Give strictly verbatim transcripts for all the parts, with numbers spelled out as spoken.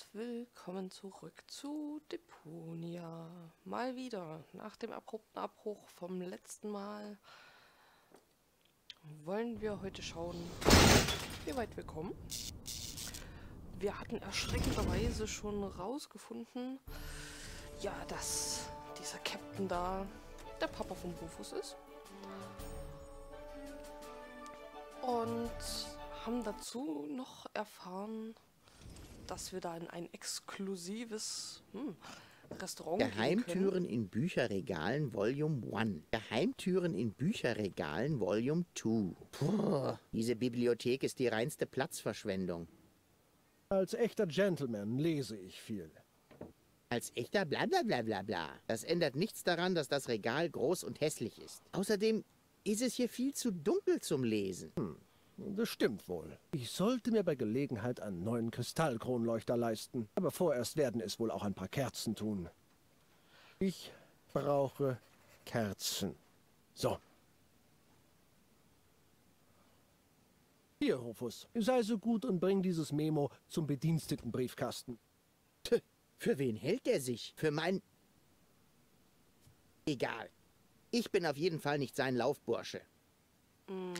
willkommen zurück zu Deponia. Mal wieder, nach dem abrupten Abbruch vom letzten Mal, wollen wir heute schauen, wie weit wir kommen. Wir hatten erschreckenderweise schon rausgefunden, ja, dass dieser Captain da der Papa von Rufus ist. Und haben dazu noch erfahren, dass wir da in ein exklusives hm, Restaurant Geheimtüren in Bücherregalen Volume eins. Geheimtüren in Bücherregalen Volume zwei. Puh, diese Bibliothek ist die reinste Platzverschwendung. Als echter Gentleman lese ich viel. Als echter Blablabla. Bla, bla, bla. Das ändert nichts daran, dass das Regal groß und hässlich ist. Außerdem ist es hier viel zu dunkel zum Lesen. Hm. Das stimmt wohl. Ich sollte mir bei Gelegenheit einen neuen Kristallkronleuchter leisten. Aber vorerst werden es wohl auch ein paar Kerzen tun. Ich brauche Kerzen. So. Hier, Rufus, sei so gut und bring dieses Memo zum Bedienstetenbriefkasten. Tch, für wen hält er sich? Für mein... Egal. Ich bin auf jeden Fall nicht sein Laufbursche. Mm.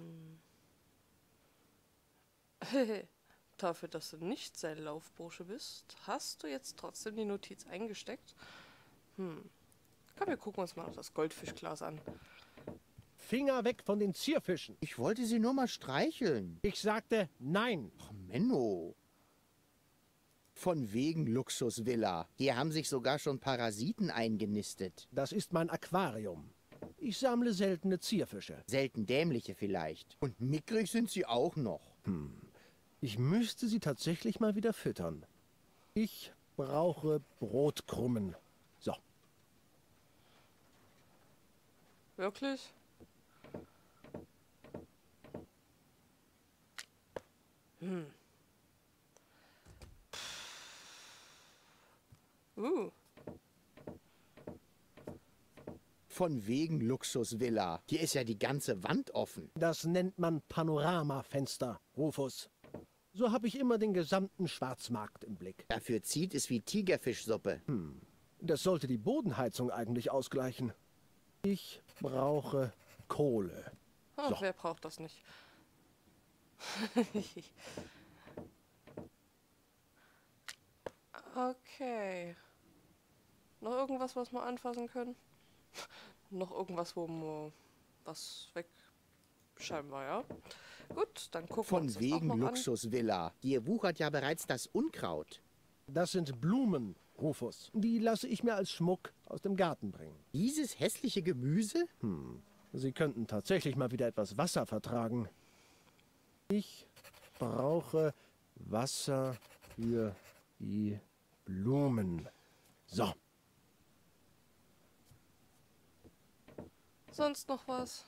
Dafür, dass du nicht sein Laufbursche bist, hast du jetzt trotzdem die Notiz eingesteckt. Hm. Komm, wir gucken uns mal das Goldfischglas an. Finger weg von den Zierfischen. Ich wollte sie nur mal streicheln. Ich sagte nein. Ach, Menno. Von wegen Luxusvilla. Hier haben sich sogar schon Parasiten eingenistet. Das ist mein Aquarium. Ich sammle seltene Zierfische. Selten dämliche vielleicht. Und mickrig sind sie auch noch. Hm. Ich müsste sie tatsächlich mal wieder füttern. Ich brauche Brotkrummen. So. Wirklich? Hm. Uh. Von wegen Luxusvilla. Hier ist ja die ganze Wand offen. Das nennt man Panoramafenster, Rufus. So habe ich immer den gesamten Schwarzmarkt im Blick. Dafür zieht es wie Tigerfischsuppe. Hm. Das sollte die Bodenheizung eigentlich ausgleichen. Ich brauche Kohle. Ach, So. wer braucht das nicht? Okay. Noch irgendwas, was wir anfassen können? Noch irgendwas, wo wir was weg... Scheinbar, ja. Gut, dann gucken wir uns Von das auch wegen noch Luxusvilla. Hier wuchert ja bereits das Unkraut. Das sind Blumen, Rufus. Die lasse ich mir als Schmuck aus dem Garten bringen. Dieses hässliche Gemüse? Hm. Sie könnten tatsächlich mal wieder etwas Wasser vertragen. Ich brauche Wasser für die Blumen. So. Sonst noch was?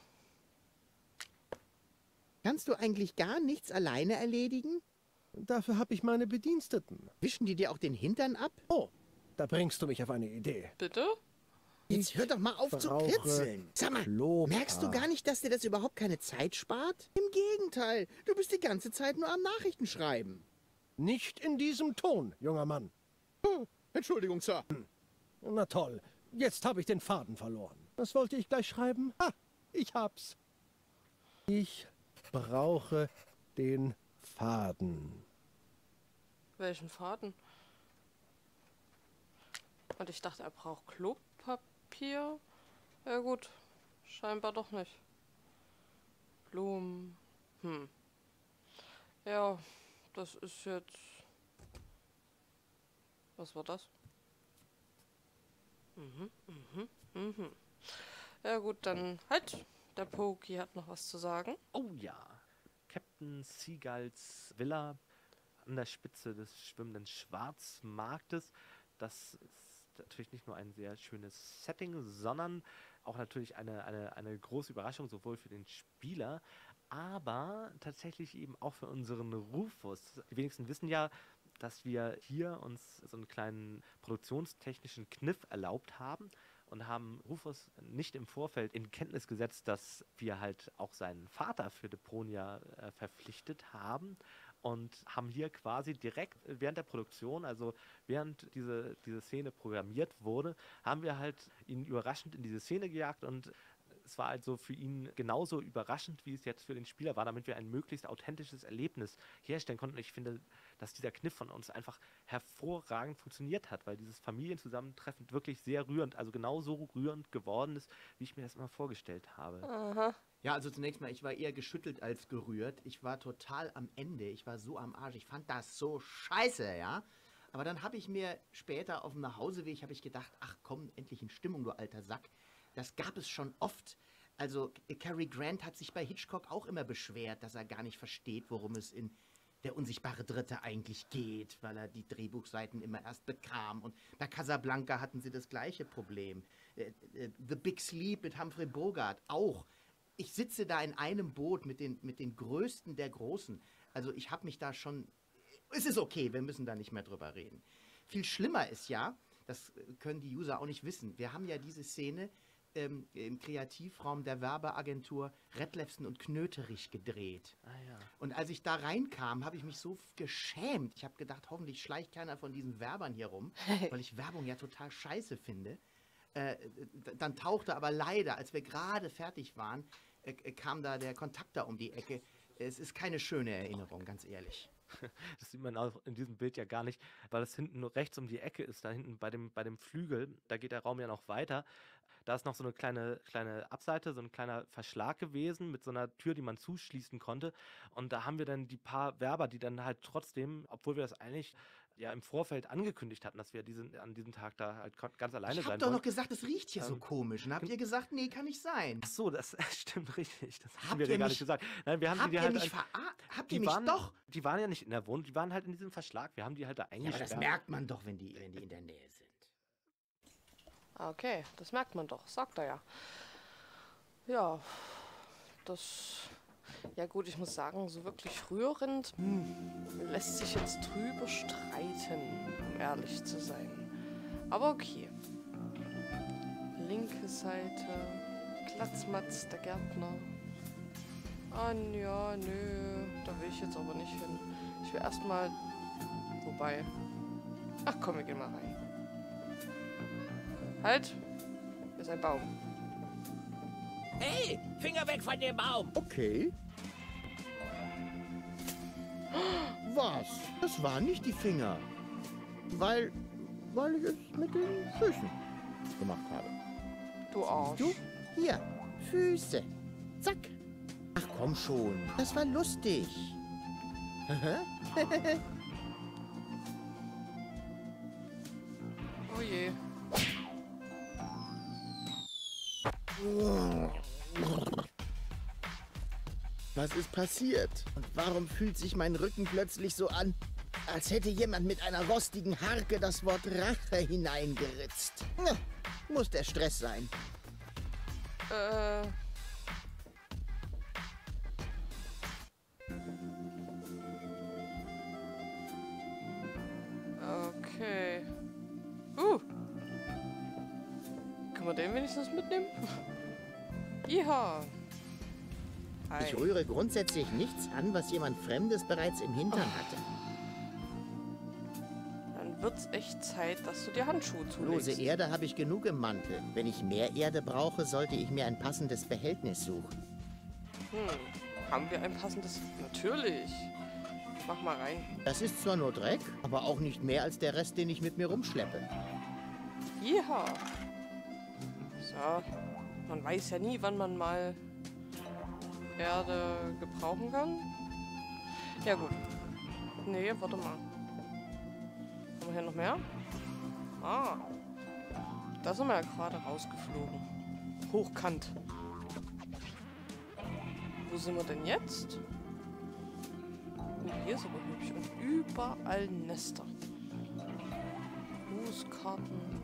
Kannst du eigentlich gar nichts alleine erledigen? Dafür habe ich meine Bediensteten. Wischen die dir auch den Hintern ab? Oh, da bringst du mich auf eine Idee. Bitte? Jetzt hör doch mal auf zu brauche kritzeln. Sag mal, Klopapier. merkst du gar nicht, dass dir das überhaupt keine Zeit spart? Im Gegenteil, du bist die ganze Zeit nur am Nachrichtenschreiben. Nicht in diesem Ton, junger Mann. Oh, Entschuldigung, Sir. Hm. Na toll, jetzt habe ich den Faden verloren. Was wollte ich gleich schreiben? Ha, ich hab's. Ich brauche den Faden. Welchen Faden? Und ich dachte, er braucht Klopapier. Ja gut, scheinbar doch nicht. Blumen. Hm. Ja, das ist jetzt... Was war das? Mhm, mhm, mhm. Ja gut, dann halt. Der Pokey hat noch was zu sagen. Oh ja, Captain Seagulls Villa an der Spitze des schwimmenden Schwarzmarktes. Das ist natürlich nicht nur ein sehr schönes Setting, sondern auch natürlich eine, eine, eine große Überraschung, sowohl für den Spieler, aber tatsächlich eben auch für unseren Rufus. Die wenigsten wissen ja, dass wir hier uns so einen kleinen produktionstechnischen Kniff erlaubt haben und haben Rufus nicht im Vorfeld in Kenntnis gesetzt, dass wir halt auch seinen Vater für Deponia äh, verpflichtet haben und haben hier quasi direkt während der Produktion, also während diese, diese Szene programmiert wurde, haben wir halt ihn überraschend in diese Szene gejagt und es war also für ihn genauso überraschend, wie es jetzt für den Spieler war, damit wir ein möglichst authentisches Erlebnis herstellen konnten. Und ich finde, dass dieser Kniff von uns einfach hervorragend funktioniert hat, weil dieses Familienzusammentreffen wirklich sehr rührend, also genauso rührend geworden ist, wie ich mir das immer vorgestellt habe. Aha. Ja, also zunächst mal, ich war eher geschüttelt als gerührt. Ich war total am Ende. Ich war so am Arsch. Ich fand das so scheiße, ja. Aber dann habe ich mir später auf dem Nachhauseweg, habe ich gedacht, ach komm, endlich in Stimmung, du alter Sack. Das gab es schon oft. Also Cary Grant hat sich bei Hitchcock auch immer beschwert, dass er gar nicht versteht, worum es in Der unsichtbare Dritte eigentlich geht, weil er die Drehbuchseiten immer erst bekam. Und bei Casablanca hatten sie das gleiche Problem. Äh, äh, The Big Sleep mit Humphrey Bogart auch. Ich sitze da in einem Boot mit den, mit den Größten der Großen. Also ich habe mich da schon... Es ist okay, wir müssen da nicht mehr drüber reden. Viel schlimmer ist ja, das können die User auch nicht wissen, wir haben ja diese Szene ähm, im Kreativraum der Werbeagentur Redlefsen und Knöterich gedreht. Ah, ja. Und als ich da reinkam, habe ich mich so geschämt. Ich habe gedacht, hoffentlich schleicht keiner von diesen Werbern hier rum, weil ich Werbung ja total scheiße finde. Äh, dann tauchte aber leider, als wir gerade fertig waren, äh, kam da der Kontakter um die Ecke. Es ist keine schöne Erinnerung, ganz ehrlich. Das sieht man auch in diesem Bild ja gar nicht, weil es hinten nur rechts um die Ecke ist, da hinten bei dem, bei dem Flügel, da geht der Raum ja noch weiter. Da ist noch so eine kleine, kleine Abseite, so ein kleiner Verschlag gewesen mit so einer Tür, die man zuschließen konnte. Und da haben wir dann die paar Werber, die dann halt trotzdem, obwohl wir das eigentlich ja im Vorfeld angekündigt hatten, dass wir diesen, an diesem Tag da halt ganz alleine Ich sein hab doch wollen. noch gesagt, es riecht hier so Ähm, komisch. Und habt ihr gesagt, nee, kann nicht sein. Ach so, das stimmt richtig. Das Habt haben wir ihr dir gar mich- nicht gesagt. Nein, wir haben Habt die ihr halt mich ein- verarscht? Habt die ihr mich waren, doch? Die waren ja nicht in der Wohnung, die waren halt in diesem Verschlag. Wir haben die halt da Ja, aber eingesperrt. das merkt man doch, wenn die, wenn die in der Nähe sind. Okay, das merkt man doch, sagt er ja. Ja, das... Ja gut, ich muss sagen, so wirklich rührend hm, lässt sich jetzt drüber streiten, um ehrlich zu sein. Aber okay. Linke Seite, Glatzmatz, der Gärtner. Ah ja, nö, da will ich jetzt aber nicht hin. Ich will erstmal... Wobei... Ach komm, wir gehen mal rein. Halt! Hier ist ein Baum. Hey, Finger weg von dem Baum! Okay. Was? Das waren nicht die Finger. Weil, weil ich es mit den Füßen gemacht habe. Du Arsch. Du? Hier, Füße. Zack. Ach komm schon, das war lustig. Oh je. Was ist passiert? Und warum fühlt sich mein Rücken plötzlich so an, als hätte jemand mit einer rostigen Harke das Wort Rache hineingeritzt? Na, muss der Stress sein. Äh... Okay. Uh. Können wir den wenigstens mitnehmen? Iha. Hi. Ich rühre grundsätzlich nichts an, was jemand Fremdes bereits im Hintern hatte. Dann wird's echt Zeit, dass du dir Handschuhe zulegst. Lose Erde habe ich genug im Mantel. Wenn ich mehr Erde brauche, sollte ich mir ein passendes Behältnis suchen. Hm. Haben wir ein passendes... Natürlich. Mach mal rein. Das ist zwar nur Dreck, aber auch nicht mehr als der Rest, den ich mit mir rumschleppe. Iha. So. Man weiß ja nie, wann man mal Erde gebrauchen kann. Ja gut. Nee, warte mal. Haben wir hier noch mehr? Ah. Da sind wir ja gerade rausgeflogen. Hochkant. Wo sind wir denn jetzt? Oh, hier ist aber hübsch. Und überall Nester. Grußkarten.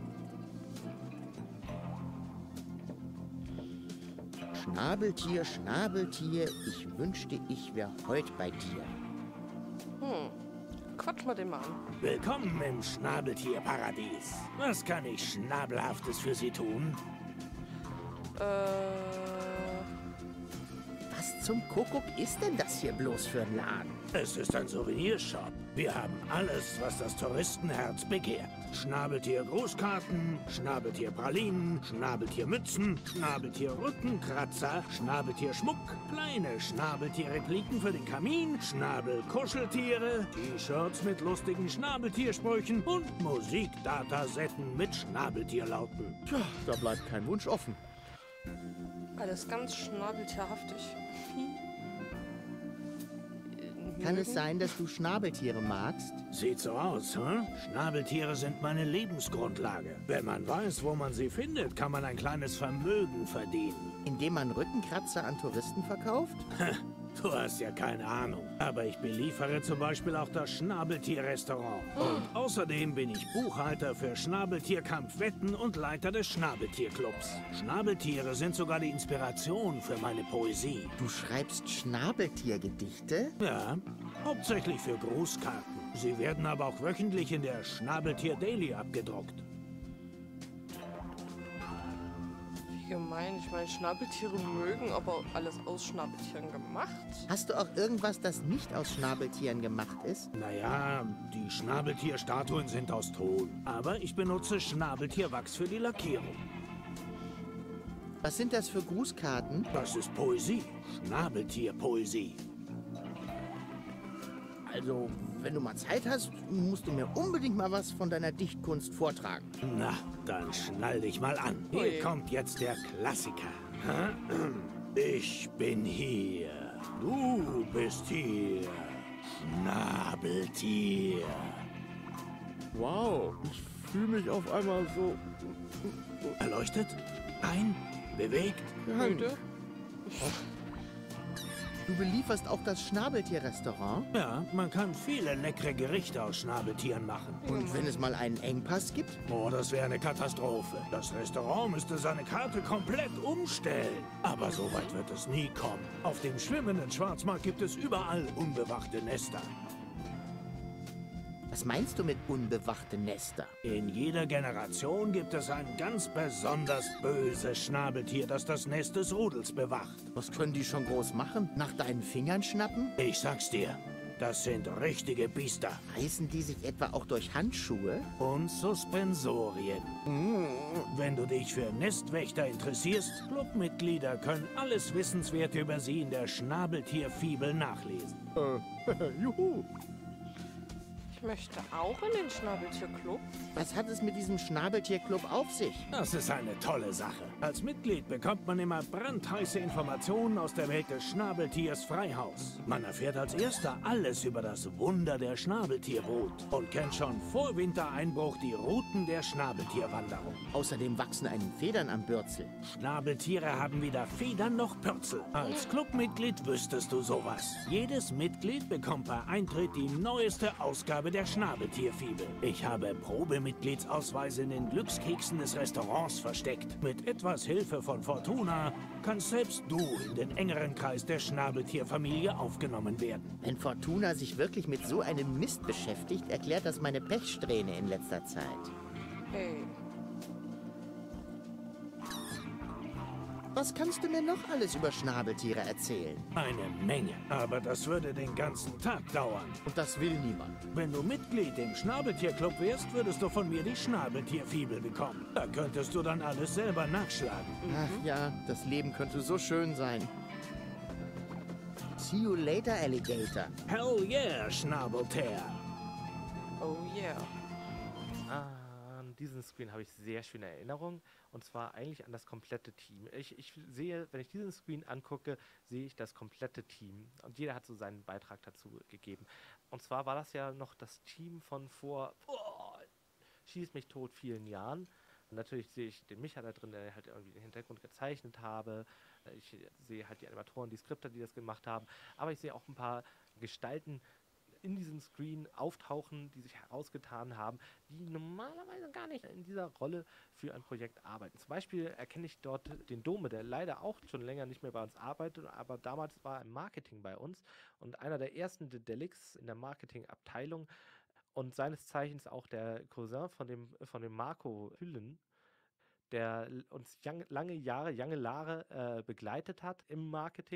Schnabeltier, Schnabeltier, ich wünschte, ich wäre heute bei dir. Hm. Quatsch mal den mal an. Willkommen im Schnabeltierparadies. Was kann ich Schnabelhaftes für Sie tun? Äh. Was zum Kuckuck ist denn das hier bloß für ein Laden? Es ist ein Souvenirshop. Wir haben alles, was das Touristenherz begehrt. Schnabeltier-Grußkarten, Schnabeltier-Pralinen, Schnabeltier-Mützen, Schnabeltier-Rückenkratzer, Schnabeltier-Schmuck, kleine Schnabeltier-Repliken für den Kamin, Schnabel-Kuscheltiere, T-Shirts mit lustigen Schnabeltiersprüchen und Musikdatasetten mit Schnabeltierlauten. Tja, da bleibt kein Wunsch offen. Alles ganz schnabeltierhaftig. Kann es sein, dass du Schnabeltiere magst? Sieht so aus, hm? Schnabeltiere sind meine Lebensgrundlage. Wenn man weiß, wo man sie findet, kann man ein kleines Vermögen verdienen. Indem man Rückenkratzer an Touristen verkauft? Du hast ja keine Ahnung. Aber ich beliefere zum Beispiel auch das Schnabeltier-Restaurant. Und außerdem bin ich Buchhalter für Schnabeltierkampfwetten und Leiter des Schnabeltierclubs. Schnabeltiere sind sogar die Inspiration für meine Poesie. Du schreibst Schnabeltiergedichte? Ja, hauptsächlich für Grußkarten. Sie werden aber auch wöchentlich in der Schnabeltier Daily abgedruckt. Wie gemein. Ich meine, Schnabeltiere mögen aber alles aus Schnabeltieren gemacht. Hast du auch irgendwas, das nicht aus Schnabeltieren gemacht ist? Naja, die Schnabeltierstatuen sind aus Ton. Aber ich benutze Schnabeltierwachs für die Lackierung. Was sind das für Grußkarten? Das ist Poesie. Schnabeltierpoesie. Also, wenn du mal Zeit hast, musst du mir unbedingt mal was von deiner Dichtkunst vortragen. Na, dann schnall dich mal an. Hier Ui. kommt jetzt der Klassiker. Ich bin hier. Du bist hier. Schnabeltier. Wow, ich fühle mich auf einmal so... Erleuchtet? Ein? Bewegt? Müde? Du belieferst auch das Schnabeltierrestaurant? Ja, man kann viele leckere Gerichte aus Schnabeltieren machen. Und wenn es mal einen Engpass gibt? Oh, das wäre eine Katastrophe. Das Restaurant müsste seine Karte komplett umstellen. Aber so weit wird es nie kommen. Auf dem schwimmenden Schwarzmarkt gibt es überall unbewachte Nester. Was meinst du mit unbewachte Nester? In jeder Generation gibt es ein ganz besonders böses Schnabeltier, das das Nest des Rudels bewacht. Was können die schon groß machen? Nach deinen Fingern schnappen? Ich sag's dir, das sind richtige Biester. Reißen die sich etwa auch durch Handschuhe? Und Suspensorien. Wenn du dich für Nestwächter interessierst, Clubmitglieder können alles Wissenswerte über sie in der Schnabeltierfibel nachlesen. Juhu. Ich möchte auch in den Schnabeltierclub. Was hat es mit diesem Schnabeltierclub auf sich? Das ist eine tolle Sache. Als Mitglied bekommt man immer brandheiße Informationen aus der Welt des Schnabeltiers Freihaus. Man erfährt als Erster alles über das Wunder der Schnabeltierbrut und kennt schon vor Wintereinbruch die Routen der Schnabeltierwanderung. Außerdem wachsen einem Federn am Bürzel. Schnabeltiere haben weder Federn noch Pürzel. Als Clubmitglied wüsstest du sowas. Jedes Mitglied bekommt bei Eintritt die neueste Ausgabe der Schnabeltierfibel. Ich habe Probemitgliedsausweise in den Glückskeksen des Restaurants versteckt. Mit etwas Hilfe von Fortuna kannst selbst du in den engeren Kreis der Schnabeltierfamilie aufgenommen werden. Wenn Fortuna sich wirklich mit so einem Mist beschäftigt, erklärt das meine Pechsträhne in letzter Zeit. Hey. Was kannst du mir noch alles über Schnabeltiere erzählen? Eine Menge, aber das würde den ganzen Tag dauern. Und das will niemand. Wenn du Mitglied im Schnabeltierclub wärst, würdest du von mir die Schnabeltierfibel bekommen. Da könntest du dann alles selber nachschlagen. Ach ja, das Leben könnte so schön sein. See you later, Alligator. Hell yeah, Schnabeltier. Oh yeah. An diesen Screen habe ich sehr schöne Erinnerungen, und zwar eigentlich an das komplette Team. Ich, ich sehe, wenn ich diesen Screen angucke, sehe ich das komplette Team, und jeder hat so seinen Beitrag dazu gegeben. Und zwar war das ja noch das Team von vor, oh, schieß mich tot, vielen Jahren. Und natürlich sehe ich den Micha da drin, der halt irgendwie den Hintergrund gezeichnet habe. Ich sehe halt die Animatoren, die Skripter, die das gemacht haben. Aber ich sehe auch ein paar Gestalten in diesem Screen auftauchen, die sich herausgetan haben, die normalerweise gar nicht in dieser Rolle für ein Projekt arbeiten. Zum Beispiel erkenne ich dort den Dome, der leider auch schon länger nicht mehr bei uns arbeitet, aber damals war er im Marketing bei uns und einer der ersten Dedelics in der Marketingabteilung und seines Zeichens auch der Cousin von dem, von dem Marco Hüllen, der uns young, lange Jahre, lange Jahre äh, begleitet hat im Marketing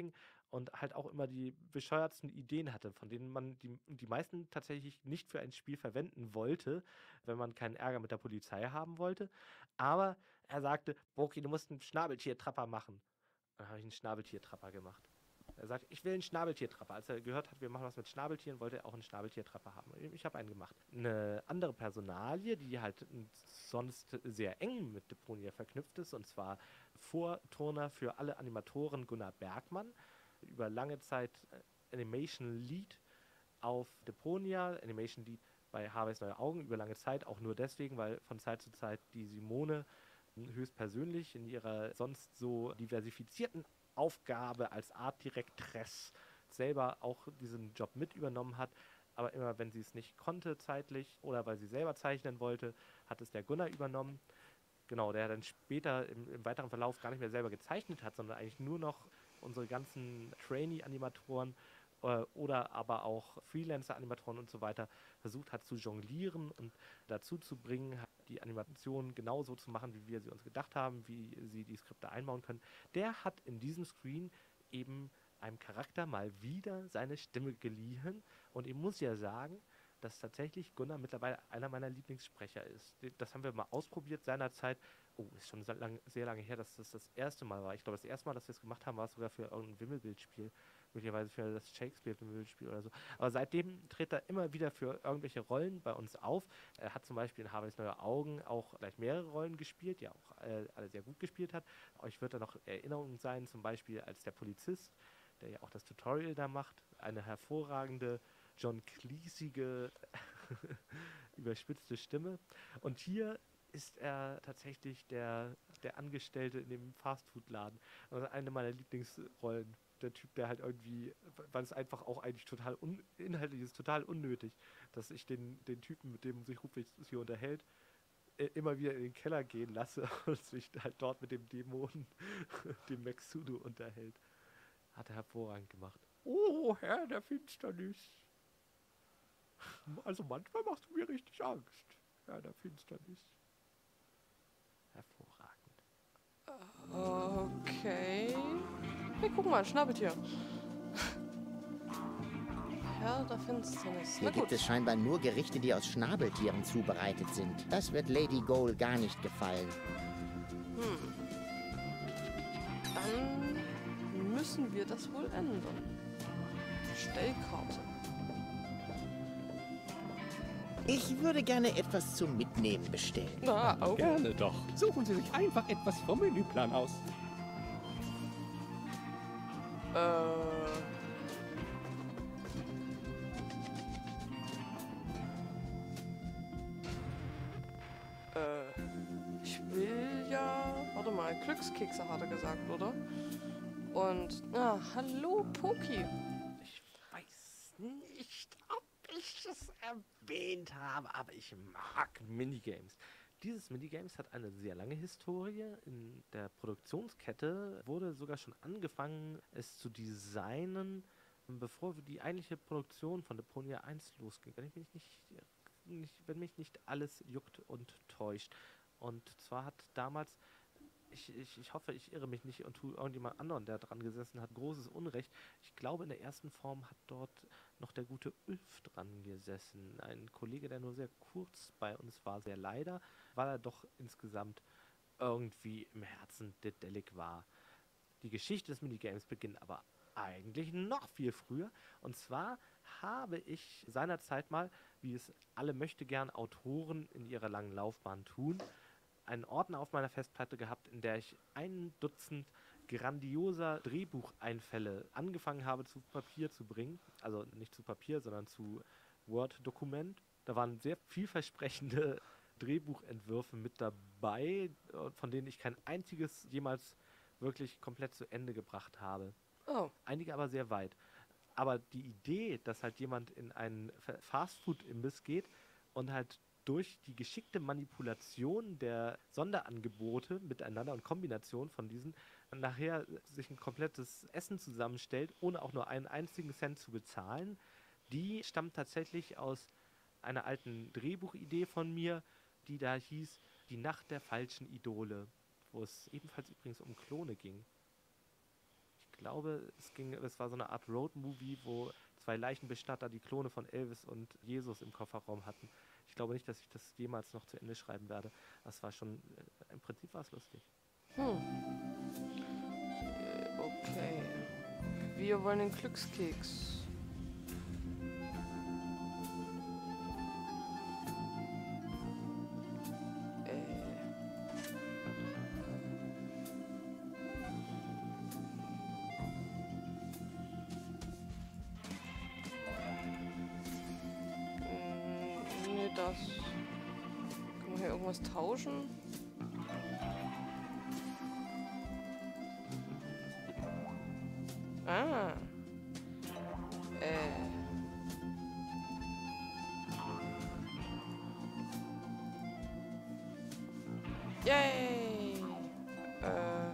und halt auch immer die bescheuertsten Ideen hatte, von denen man die, die meisten tatsächlich nicht für ein Spiel verwenden wollte, wenn man keinen Ärger mit der Polizei haben wollte. Aber er sagte, Boki, du musst einen Schnabeltiertrapper machen. Dann habe ich einen Schnabeltiertrapper gemacht. Er sagt, ich will einen Schnabeltiertrapper. Als er gehört hat, wir machen was mit Schnabeltieren, wollte er auch einen Schnabeltiertrapper haben. Ich habe einen gemacht. Eine andere Personalie, die halt sonst sehr eng mit Deponia verknüpft ist, und zwar Vorturner für alle Animatoren Gunnar Bergmann, über lange Zeit Animation Lead auf Deponia, Animation Lead bei Harveys Neue Augen, über lange Zeit, auch nur deswegen, weil von Zeit zu Zeit die Simone höchstpersönlich in ihrer sonst so diversifizierten Aufgabe als Artdirektress selber auch diesen Job mit übernommen hat. Aber immer, wenn sie es nicht konnte zeitlich oder weil sie selber zeichnen wollte, hat es der Gunnar übernommen. Genau, der dann später im, im weiteren Verlauf gar nicht mehr selber gezeichnet hat, sondern eigentlich nur noch unsere ganzen Trainee-Animatoren äh, oder aber auch Freelancer-Animatoren und so weiter versucht hat zu jonglieren und dazu zu bringen, die Animation genauso zu machen, wie wir sie uns gedacht haben, wie sie die Skripte einbauen können. Der hat in diesem Screen eben einem Charakter mal wieder seine Stimme geliehen. Und ich muss ja sagen, dass tatsächlich Gunnar mittlerweile einer meiner Lieblingssprecher ist. Das haben wir mal ausprobiert seinerzeit. Oh, ist schon sehr lange, sehr lange her, dass das das erste Mal war. Ich glaube, das erste Mal, dass wir es gemacht haben, war es sogar für irgendein Wimmelbildspiel. Möglicherweise für das Shakespeare-Wimmelbildspiel oder so. Aber seitdem tritt er immer wieder für irgendwelche Rollen bei uns auf. Er hat zum Beispiel in Harveys Neue Augen auch gleich mehrere Rollen gespielt, die er auch äh, alle sehr gut gespielt hat. Euch wird da noch Erinnerung sein, zum Beispiel als der Polizist, der ja auch das Tutorial da macht. Eine hervorragende John Cleesige überspitzte Stimme. Und hier ist er tatsächlich der, der Angestellte in dem Fastfood-Laden. Also eine meiner Lieblingsrollen. Der Typ, der halt irgendwie, weil es einfach auch eigentlich total un, inhaltlich ist, total unnötig, dass ich den, den Typen, mit dem sich Rufwig hier unterhält, äh, immer wieder in den Keller gehen lasse und sich halt dort mit dem Dämonen, dem Maxudo, unterhält. Hat er hervorragend gemacht. Oh, Herr der Finsternis. Also manchmal machst du mir richtig Angst, Herr der Finsternis. Hervorragend. Okay. Wir gucken mal, Schnabeltier. Herr der Finsternis. Hier Na gut. gibt es scheinbar nur Gerichte, die aus Schnabeltieren zubereitet sind. Das wird Lady Goal gar nicht gefallen. Hm. Dann müssen wir das wohl ändern. Stellkarte. Ich würde gerne etwas zum Mitnehmen bestellen. Na, oh. Gerne doch. Suchen Sie sich einfach etwas vom Menüplan aus. Äh. Äh. Ich will ja. Warte mal, Glückskekse hat er gesagt, oder? Und. Ah, hallo, Poki. Ich weiß nicht, ob ich es erwähnt habe, aber ich mag Minigames. Dieses Minigames hat eine sehr lange Historie. In der Produktionskette wurde sogar schon angefangen, es zu designen, bevor die eigentliche Produktion von Deponia eins losging. Wenn, ich mich nicht, nicht, wenn mich nicht alles juckt und täuscht. Und zwar hat damals, ich, ich, ich hoffe, ich irre mich nicht und tue irgendjemand anderen, der dran gesessen hat, großes Unrecht. Ich glaube, in der ersten Form hat dort noch der gute Ulf dran gesessen. Ein Kollege, der nur sehr kurz bei uns war, sehr leider, weil er doch insgesamt irgendwie im Herzen Dedelic war. Die Geschichte des Minigames beginnt aber eigentlich noch viel früher. Und zwar habe ich seinerzeit mal, wie es alle möchtegern Autoren in ihrer langen Laufbahn tun, einen Ordner auf meiner Festplatte gehabt, in der ich ein Dutzend grandioser Drehbucheinfälle angefangen habe zu Papier zu bringen. Also nicht zu Papier, sondern zu Word-Dokument. Da waren sehr vielversprechende Drehbuchentwürfe mit dabei, von denen ich kein einziges jemals wirklich komplett zu Ende gebracht habe. Oh. Einige aber sehr weit. Aber die Idee, dass halt jemand in einen Fastfood-Imbiss geht und halt durch die geschickte Manipulation der Sonderangebote miteinander und Kombination von diesen nachher sich ein komplettes Essen zusammenstellt, ohne auch nur einen einzigen Cent zu bezahlen, die stammt tatsächlich aus einer alten Drehbuchidee von mir, die da hieß Die Nacht der falschen Idole, wo es ebenfalls übrigens um Klone ging. Ich glaube, es ging, es war so eine Art Road-Movie, wo zwei Leichenbestatter die Klone von Elvis und Jesus im Kofferraum hatten. Ich glaube nicht, dass ich das jemals noch zu Ende schreiben werde. Das war schon, äh, im Prinzip war es lustig. Hm. Äh, Okay. Wir wollen den Glückskeks. Das. Kann man hier irgendwas tauschen? Ah. Äh. Yay! Äh.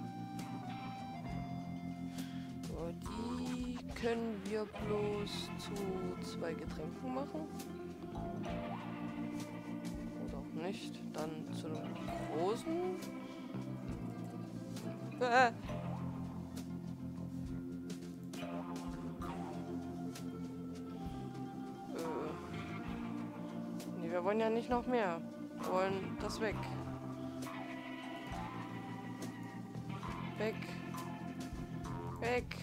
So, die können wir bloß zu zwei Getränken machen. Nicht, dann zu einem großen. Äh. Äh. Nee, wir wollen ja nicht noch mehr. Wir wollen das weg. Weg. Weg.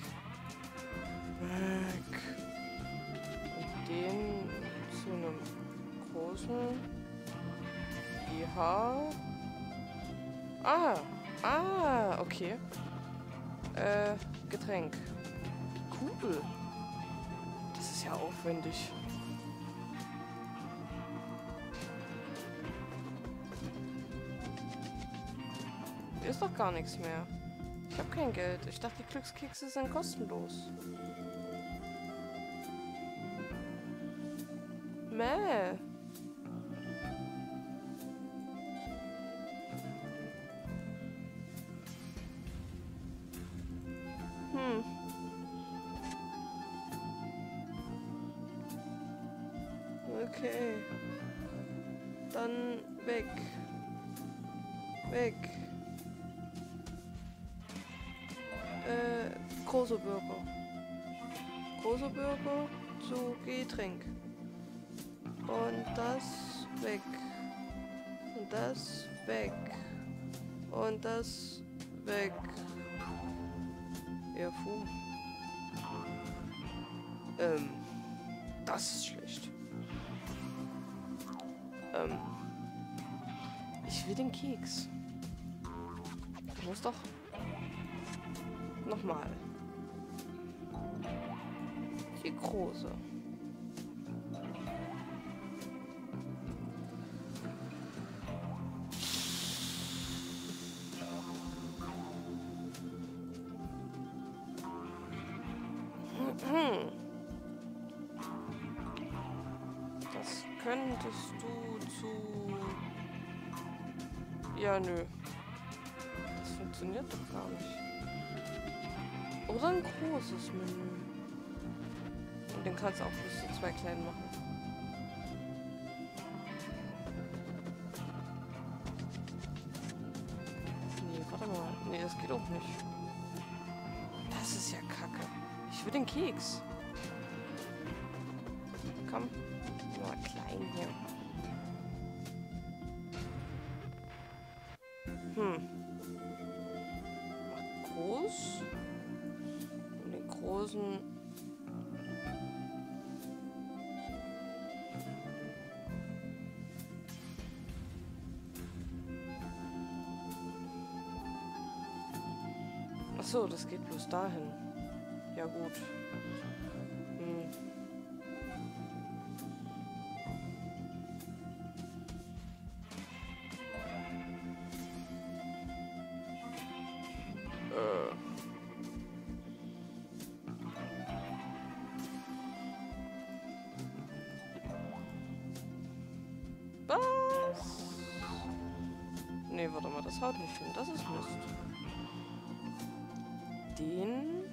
Weg. Und den zu einem großen. Ja. Ah. Ah, okay. Äh, Getränk. Cool. Das ist ja aufwendig. Hier ist doch gar nichts mehr. Ich habe kein Geld. Ich dachte, die Glückskekse sind kostenlos. Mäh. Hm. Okay. Dann weg. Weg. Äh, große Burger. Große Burger zu Getränk. Und das weg. Und das weg. Und das weg. Ja, puh. Ähm, das ist schlecht. Ähm, ich will den Keks. Du musst doch nochmal. Die große. Hm. Das könntest du zu... Ja, nö. Das funktioniert doch gar nicht. Oder ein großes Menü. Und den kannst du auch bis zu zwei kleinen machen. Nee, warte mal. Nee, das geht auch nicht. Das ist ja kacke. Ich will den Keks. Komm. Mal klein hier. Hm. Mach groß. Und den großen. Ach so, das geht bloß dahin. Ja gut. Hm. Äh. Was? Nee, warte mal, das haut nicht hin. Das ist Mist. Den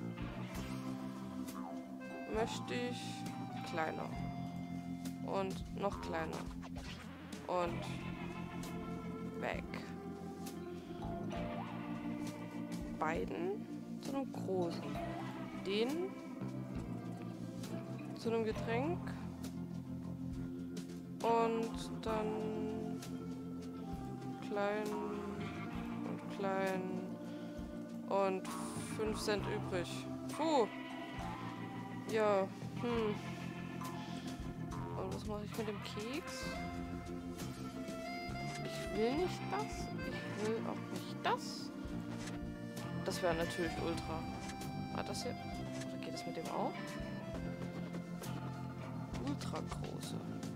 möchte ich kleiner und noch kleiner und weg. Beiden zu einem großen. Den zu einem Getränk. Und dann klein und klein und fünf Cent übrig. Puh. Ja, hm. Und was mache ich mit dem Keks? Ich will nicht das. Ich will auch nicht das. Das wäre natürlich ultra. Ah, das hier? Oder geht das mit dem auch? Ultra große.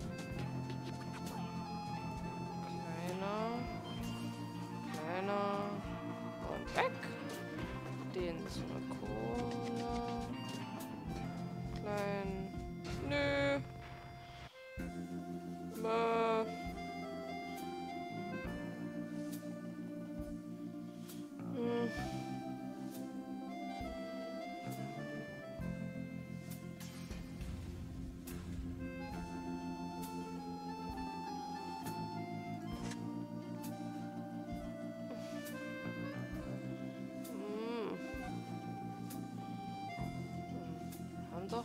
Kleiner. Kleiner. Und weg. Den zu einer Cola. Klein. Nö. Mö. Hm. Doch.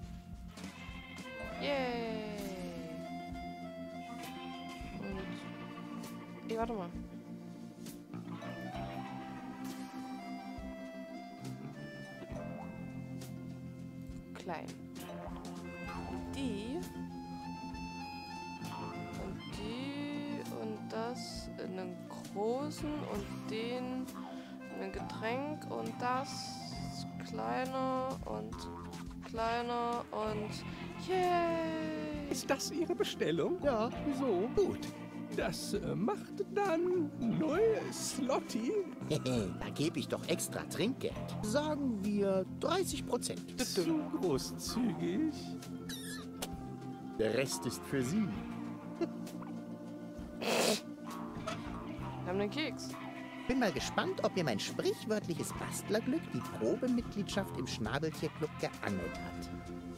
Yay! Und... Ey, warte mal. Klein. Die. Und die. Und das in einen großen. Und den in ein Getränk. Und das kleine. Und... kleiner und yay! Ist das Ihre Bestellung? Ja, wieso? Gut. Das äh, macht dann null Slotty. Da gebe ich doch extra Trinkgeld. Sagen wir dreißig Prozent. Zu großzügig. Der Rest ist für Sie. Wir haben den Keks. Bin mal gespannt, ob mir mein sprichwörtliches Bastlerglück die Probemitgliedschaft im Schnabeltierclub geangelt hat.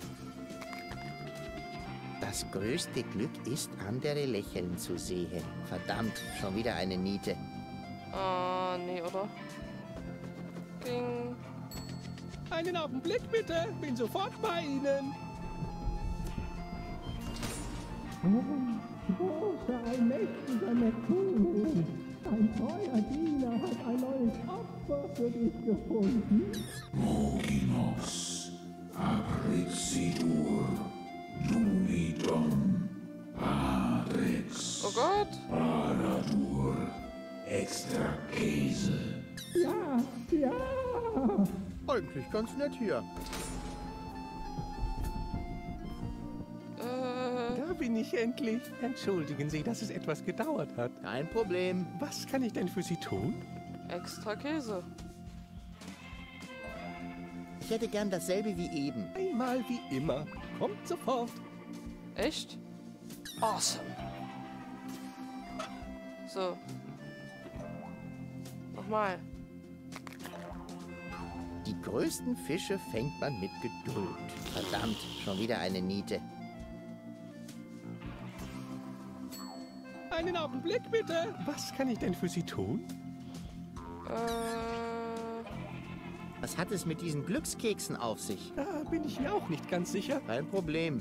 Das größte Glück ist, andere lächeln zu sehen. Verdammt, schon wieder eine Niete. Ah, nee, oder? Ding. Einen Augenblick bitte. Bin sofort bei Ihnen. Großer, allmächtiger Neptun. Ein treuer Diener hat ein neues Opfer für dich gefunden. Moginos, Abrixidur, Numidon, Padrex, Oh Gott. Paradur, Extra Käse. Ja, ja. Eigentlich ganz nett hier. Äh, Da bin ich endlich. Entschuldigen Sie, dass es etwas gedauert hat. Kein Problem. Was kann ich denn für Sie tun? extra Käse. Ich hätte gern dasselbe wie eben. Einmal wie immer. Kommt sofort. Echt? Awesome. So. Nochmal. Die größten Fische fängt man mit Geduld. Verdammt, schon wieder eine Niete. Einen Augenblick bitte. Was kann ich denn für Sie tun? Äh, Was hat es mit diesen Glückskeksen auf sich? Da bin ich mir auch nicht ganz sicher. Kein Problem.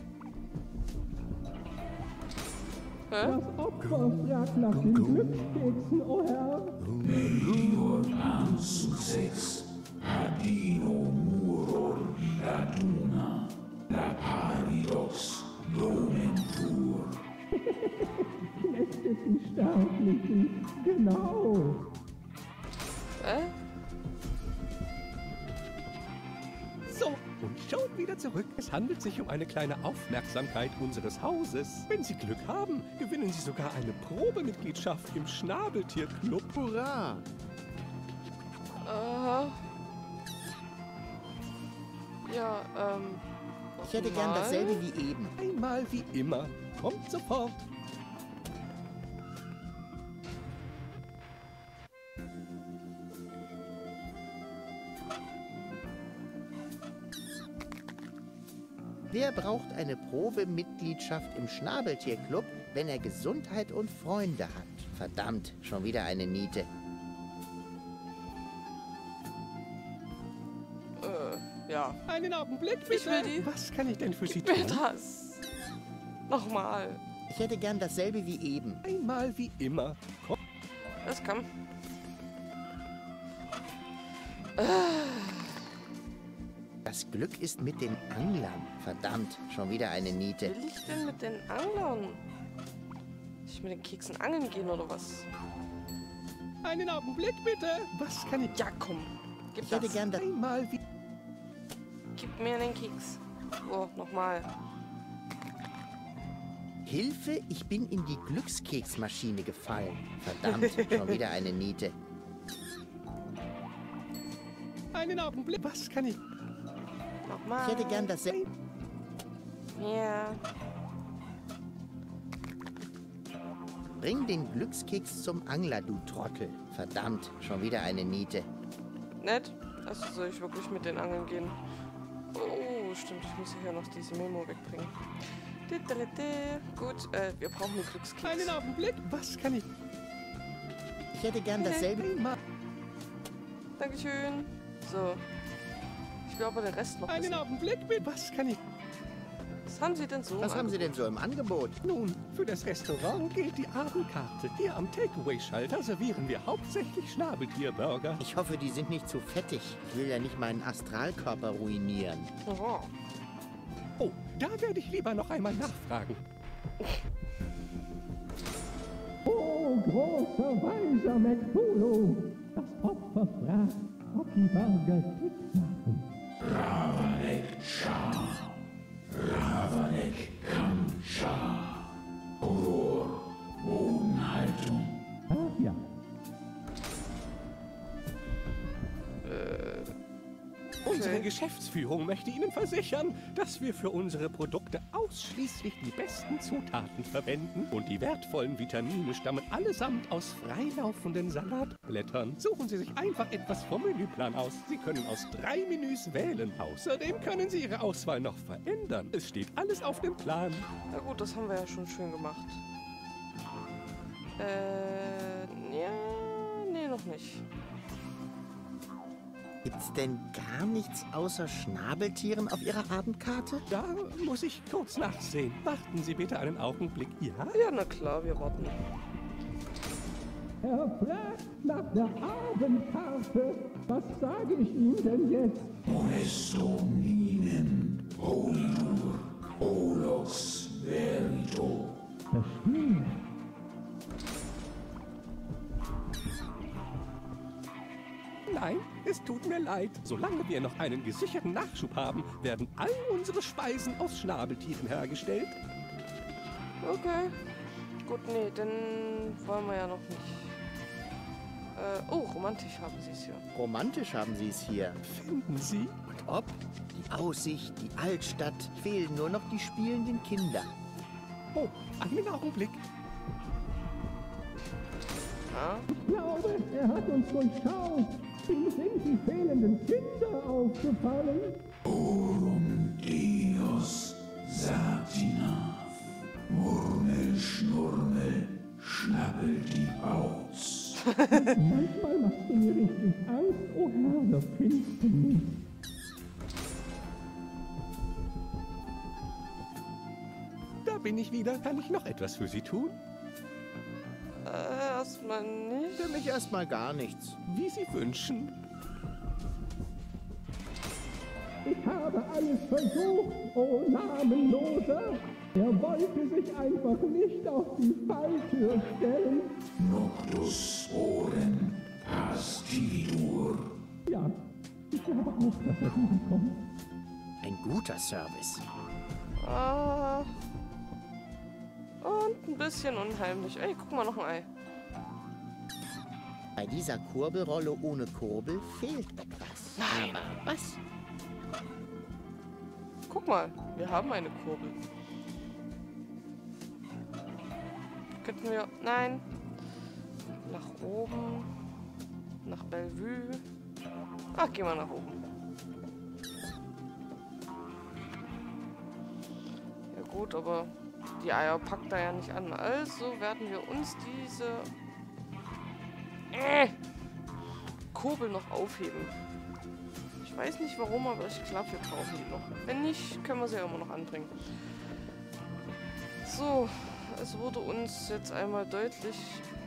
hä? Opfer fragt nach den Glückskeksen, oh Herr. Melior Ansusex, Hadino Muror, Laduna, La Paridox, Domentur. Knechtet die Sterblichen. Genau. Hä? So, und schon wieder zurück. Es handelt sich um eine kleine Aufmerksamkeit unseres Hauses. Wenn Sie Glück haben, gewinnen Sie sogar eine Probemitgliedschaft im Schnabeltierclub. Hurra! Äh, ja, ähm. Ich hätte gern nochmal. dasselbe wie eben. Einmal wie immer. Kommt sofort. Wer braucht eine Probemitgliedschaft im Schnabeltierclub, wenn er Gesundheit und Freunde hat? Verdammt, schon wieder eine Niete. Ja. Einen Augenblick, bitte. Ich will die. Was kann ich denn für Sie Gib mir tun? das. Nochmal. Ich hätte gern dasselbe wie eben. Einmal wie immer. Komm. Das kann. Das Glück ist mit den Anglern. Verdammt, schon wieder eine Niete. Was will ich denn mit den Anglern? Soll ich mit den Keksen angeln gehen oder was? Einen Augenblick, bitte. Was kann ich... Ja, komm. Gib Ich hätte das. gern das... Einmal wie... Gib mir den Keks. So, nochmal. Hilfe, ich bin in die Glückskeksmaschine gefallen. Verdammt, schon wieder eine Niete. Einen Augenblick. Was kann ich... Nochmal. Ich hätte gern dasselbe... Ja. Bring den Glückskeks zum Angler, du Trottel. Verdammt, schon wieder eine Niete. Nett. Also soll ich wirklich mit den Angeln gehen? Oh, stimmt. Ich muss hier noch diese Memo wegbringen. Gut, äh, wir brauchen einen Glückskeks. Einen Augenblick. Was kann ich... Ich hätte gern dasselbe... Einmal... Dankeschön. So. Ich will aber den Rest noch Einen wissen. Augenblick, bitte. Was kann ich... Was haben Sie denn so? Was haben Sie denn so im Angebot? Nun, für das Restaurant gilt die Abendkarte. Hier am Takeaway-Schalter servieren wir hauptsächlich Schnabeltierburger. Ich hoffe, die sind nicht zu fettig. Ich will ja nicht meinen Astralkörper ruinieren. Oh. Oh, da werde ich lieber noch einmal nachfragen. Oh, großer weiser McFulu! Das Opfer fragt, ob die Burger Klick machen. Ravanek Shah. Ravanek Kamcha. Horror. Bodenhaltung. Ach ja, Unsere Geschäftsführung möchte Ihnen versichern, dass wir für unsere Produkte ausschließlich die besten Zutaten verwenden und die wertvollen Vitamine stammen allesamt aus freilaufenden Salatblättern. Suchen Sie sich einfach etwas vom Menüplan aus. Sie können aus drei Menüs wählen. Außerdem können Sie Ihre Auswahl noch verändern. Es steht alles auf dem Plan. Na gut, das haben wir ja schon schön gemacht. Äh, ja, nee, noch nicht. Gibt's denn gar nichts außer Schnabeltieren auf Ihrer Abendkarte? Da muss ich kurz nachsehen. Warten Sie bitte einen Augenblick. Ja? Ja, na klar, wir warten. er fragt nach der Abendkarte. Was sage ich ihm denn jetzt? Honestominen. Polur. Olox. Verito. Verstehe. Nein, es tut mir leid. Solange wir noch einen gesicherten Nachschub haben, werden all unsere Speisen aus Schnabeltieren hergestellt. Okay. Gut, nee, dann wollen wir ja noch nicht. Äh, oh, romantisch haben sie es hier. Romantisch haben Sie es hier. Finden Sie? Und ob? Die Aussicht, die Altstadt. Fehlen nur noch die spielenden Kinder. Oh, einen Augenblick. Ja? Ich glaube, er hat uns durchschaut. Ihm sind die fehlenden Kinder aufgefallen. Orum Deus. Satinaf. Murmel, Schnurmel. Schnabbel die Bautz. Manchmal machst du mir richtig Angst, oh Herr der Finsternis. Da bin ich wieder. Kann ich noch etwas für Sie tun? Äh, erstmal nicht. Für mich erstmal gar nichts. Wie Sie wünschen. Ich habe alles versucht, oh Namenloser. Er wollte sich einfach nicht auf die Falltür stellen. Noctus Oren. Pastidur. Ja, ich glaube auch, dass er wiederkommt. Ein guter Service. Ah. Und ein bisschen unheimlich. Ey, guck mal, noch ein Ei. Bei dieser Kurbelrolle ohne Kurbel fehlt etwas. Nein. Aber was? Guck mal, wir haben eine Kurbel. Könnten wir... Nein. Nach oben. Nach Bellevue. Ach, gehen wir nach oben. Ja gut, aber die Eier packt er ja nicht an. Also werden wir uns diese äh, Kurbel noch aufheben. Ich Ich weiß nicht warum, aber ich glaube, wir brauchen die noch. Wenn nicht, können wir sie ja immer noch anbringen. So, es wurde uns jetzt einmal deutlich...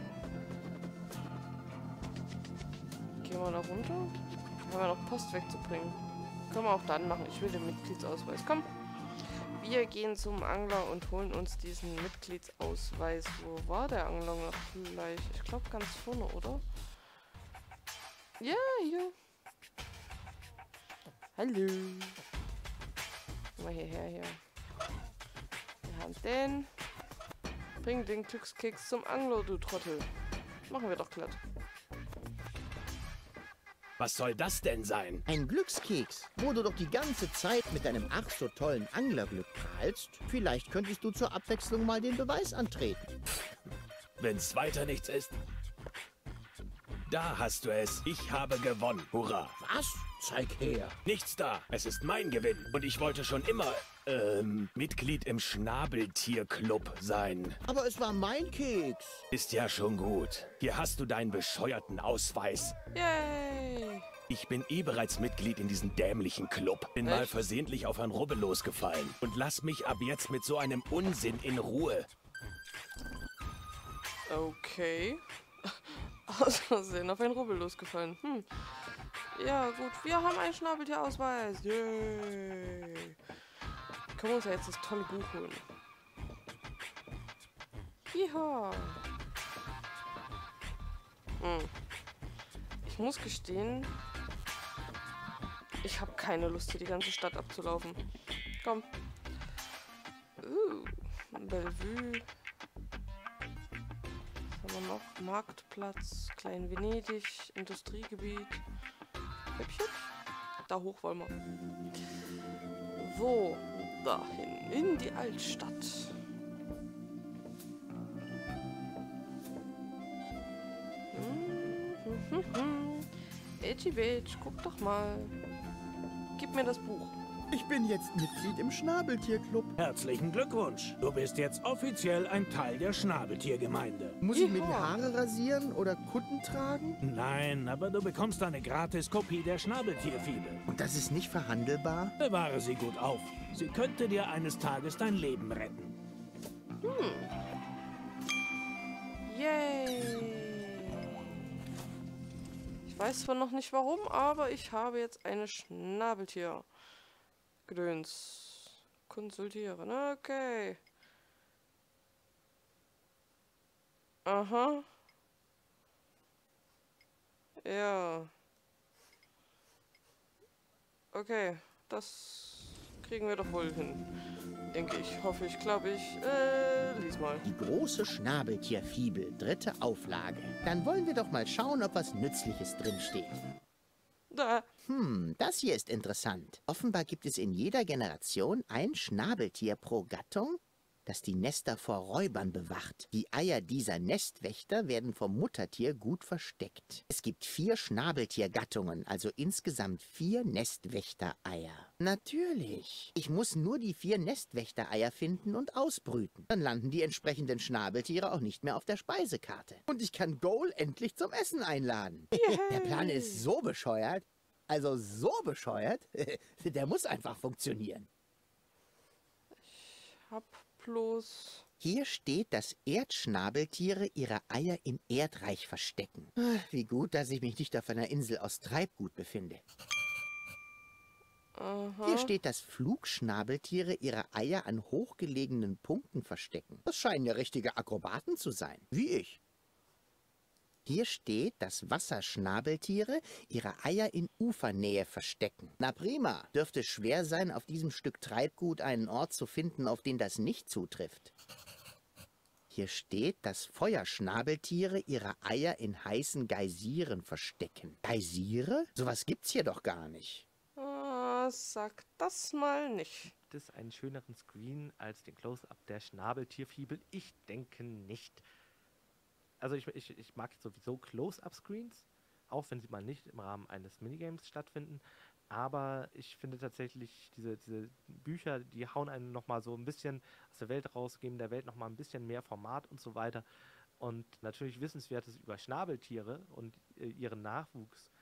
Gehen wir da runter? Haben wir noch Post wegzubringen. Können wir auch dann machen. Ich will den Mitgliedsausweis. Komm. Wir gehen zum Angler und holen uns diesen Mitgliedsausweis. Wo war der Angler noch gleich? Ich glaube ganz vorne, oder? Ja, hier. Hallo. Mal hierher, hier. Wir haben den. Bring den Glückskeks zum Angler, du Trottel. Machen wir doch glatt. Was soll das denn sein? Ein Glückskeks, wo du doch die ganze Zeit mit deinem ach so tollen Anglerglück prahlst. Vielleicht könntest du zur Abwechslung mal den Beweis antreten. Wenn's weiter nichts ist. Da hast du es. Ich habe gewonnen. Hurra. Was? Zeig her. Nichts da. Es ist mein Gewinn. Und ich wollte schon immer, ähm, Mitglied im Schnabeltierclub sein. Aber es war mein Keks. Ist ja schon gut. Hier hast du deinen bescheuerten Ausweis. Yay! Ich bin eh bereits Mitglied in diesem dämlichen Club. Bin mal Echt? versehentlich auf ein Rubbel losgefallen. Und lass mich ab jetzt mit so einem Unsinn in Ruhe. Okay. Aus Versehen auf ein Rubbel losgefallen. Hm. Ja, gut. Wir haben einen Schnabeltierausweis. Yay. Können wir uns ja jetzt das tolle Buch holen. Jiha. Hm. Ich muss gestehen, ich habe keine Lust, hier die ganze Stadt abzulaufen. Komm. Uh, Bellevue. Was haben wir noch? Marktplatz, Klein Venedig, Industriegebiet. Hübsch, hübsch. Da hoch wollen wir. Wo? Dahin, in die Altstadt. Edgy Bitch, guck doch mal. Gib mir das Buch. Ich bin jetzt Mitglied im Schnabeltierclub. Herzlichen Glückwunsch. Du bist jetzt offiziell ein Teil der Schnabeltiergemeinde. Muss ich mir die Jeha. Haare rasieren oder Kutten tragen? Nein, aber du bekommst eine Gratis-Kopie der Schnabeltierfibel. Und das ist nicht verhandelbar? Bewahre sie gut auf. Sie könnte dir eines Tages dein Leben retten. Yay! Ich weiß zwar noch nicht warum, aber ich habe jetzt eine Schnabeltier. Gedöns. Konsultieren. Okay. Aha. Ja. Okay. Das kriegen wir doch wohl hin. Denke ich. Hoffe ich. Glaube ich. Äh, lies mal. Die große Schnabeltierfibel, dritte Auflage. Dann wollen wir doch mal schauen, ob was Nützliches drinsteht. Da. Hm, das hier ist interessant. Offenbar gibt es in jeder Generation ein Schnabeltier pro Gattung, das die Nester vor Räubern bewacht. Die Eier dieser Nestwächter werden vom Muttertier gut versteckt. Es gibt vier Schnabeltiergattungen, also insgesamt vier Nestwächtereier. Natürlich. Ich muss nur die vier Nestwächtereier finden und ausbrüten. Dann landen die entsprechenden Schnabeltiere auch nicht mehr auf der Speisekarte. Und ich kann Goal endlich zum Essen einladen. Der Plan ist so bescheuert. Also so bescheuert. Der muss einfach funktionieren. Hab bloß. Hier steht, dass Erdschnabeltiere ihre Eier im Erdreich verstecken. Ah, wie gut, dass ich mich nicht auf einer Insel aus Treibgut befinde. Aha. Hier steht, dass Flugschnabeltiere ihre Eier an hochgelegenen Punkten verstecken. Das scheinen ja richtige Akrobaten zu sein. Wie ich. Hier steht, dass Wasserschnabeltiere ihre Eier in Ufernähe verstecken. Na prima, dürfte schwer sein, auf diesem Stück Treibgut einen Ort zu finden, auf den das nicht zutrifft. Hier steht, dass Feuerschnabeltiere ihre Eier in heißen Geysiren verstecken. Geysire? Sowas gibt's hier doch gar nicht. Ah, sag das mal nicht. Gibt es einen schöneren Screen als den Close-Up der Schnabeltierfibel? Ich denke nicht. Also ich, ich, ich mag sowieso Close-Up-Screens, auch wenn sie mal nicht im Rahmen eines Minigames stattfinden. Aber ich finde tatsächlich, diese, diese Bücher, die hauen einen nochmal so ein bisschen aus der Welt raus, geben der Welt nochmal ein bisschen mehr Format und so weiter. Und natürlich Wissenswertes über Schnabeltiere und äh, ihren Nachwuchs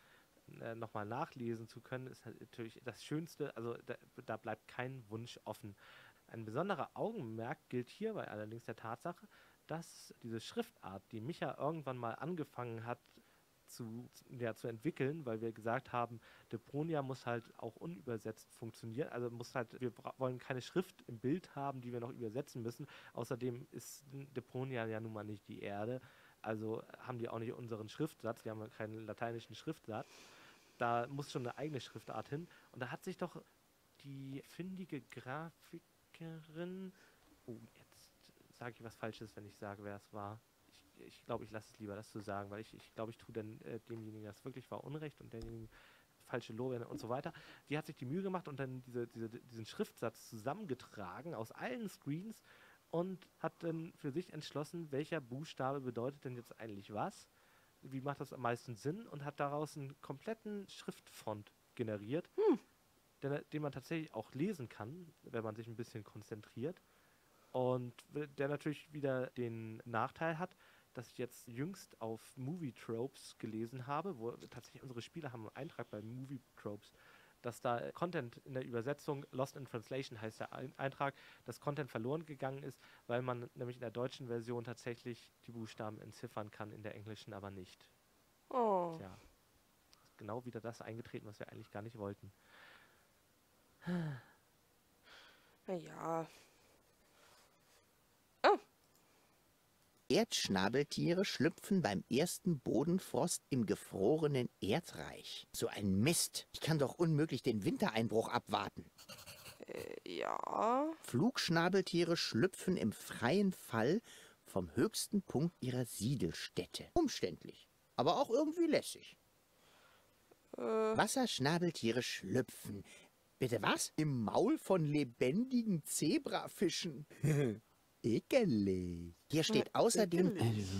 äh, nochmal nachlesen zu können, ist halt natürlich das Schönste. Also da, da bleibt kein Wunsch offen. Ein besonderer Augenmerk gilt hierbei allerdings der Tatsache, dass diese Schriftart, die Micha irgendwann mal angefangen hat zu, ja, zu entwickeln, weil wir gesagt haben, Deponia muss halt auch unübersetzt funktionieren. Also muss halt, wir wollen keine Schrift im Bild haben, die wir noch übersetzen müssen. Außerdem ist Deponia ja nun mal nicht die Erde. Also haben die auch nicht unseren Schriftsatz. Wir haben keinen lateinischen Schriftsatz. Da muss schon eine eigene Schriftart hin. Und da hat sich doch die findige Grafikerin... Oh, jetzt sage ich was Falsches, wenn ich sage, wer es war. Ich glaube, ich lasse es lieber, das zu sagen, weil ich ich glaube, ich tue dann äh, demjenigen, das wirklich war, Unrecht und derjenigen falsche Lorbeeren und so weiter. Die hat sich die Mühe gemacht und dann diese, diese, diesen Schriftsatz zusammengetragen aus allen Screens und hat dann für sich entschlossen, welcher Buchstabe bedeutet denn jetzt eigentlich was, wie macht das am meisten Sinn und hat daraus einen kompletten Schriftfont generiert, hm. den, den man tatsächlich auch lesen kann, wenn man sich ein bisschen konzentriert. Und der natürlich wieder den Nachteil hat, dass ich jetzt jüngst auf Movie Tropes gelesen habe, wo tatsächlich unsere Spieler haben einen Eintrag bei Movie Tropes, dass da Content in der Übersetzung, Lost in Translation heißt der Eintrag, dass Content verloren gegangen ist, weil man nämlich in der deutschen Version tatsächlich die Buchstaben entziffern kann, in der englischen aber nicht. Oh. Tja, ist genau wieder das eingetreten, was wir eigentlich gar nicht wollten. Naja. Erdschnabeltiere schlüpfen beim ersten Bodenfrost im gefrorenen Erdreich. So ein Mist. Ich kann doch unmöglich den Wintereinbruch abwarten. Äh, ja. Flugschnabeltiere schlüpfen im freien Fall vom höchsten Punkt ihrer Siedelstätte. Umständlich, aber auch irgendwie lässig. Äh. Wasserschnabeltiere schlüpfen. Bitte was? Im Maul von lebendigen Zebrafischen. Ekelig. Hier steht außerdem,